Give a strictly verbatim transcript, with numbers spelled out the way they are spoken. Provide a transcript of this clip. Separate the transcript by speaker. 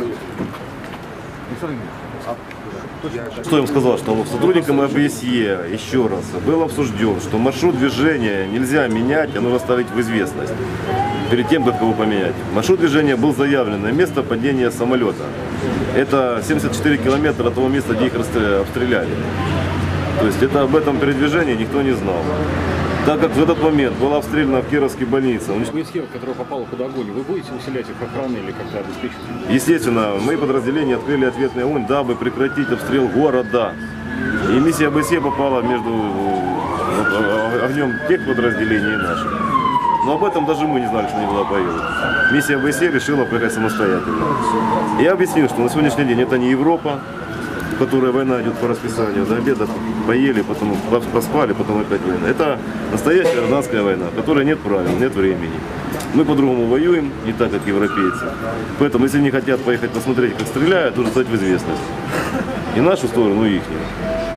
Speaker 1: Что я им сказал, что сотрудникам ОБСЕ еще раз был обсужден, что маршрут движения нельзя менять, а нужно ставить в известность перед тем, как его поменять. Маршрут движения был заявлен на место падения самолета. Это семьдесят четыре километра от того места, где их обстреляли. То есть это об этом передвижении никто не знал. Так как в этот момент была обстреляна в Кировской больнице.
Speaker 2: Схема, которая попала под огонь, вы будете усилять их охрану или как-то обеспечить?
Speaker 1: Естественно, мои подразделения открыли ответный огонь, дабы прекратить обстрел города. И миссия ОБСЕ попала между огнем тех подразделений и наших. Но об этом даже мы не знали, что они туда поедут. Миссия ОБСЕ решила поехать самостоятельно. Я объяснил, что на сегодняшний день это не Европа, в которой война идет по расписанию. До обеда поели, потом поспали, потом опять война. Это настоящая гражданская война, в которой нет правил, нет времени. Мы по-другому воюем, не так, как европейцы. Поэтому, если не хотят поехать посмотреть, как стреляют, нужно стать в известность. И нашу сторону, и их.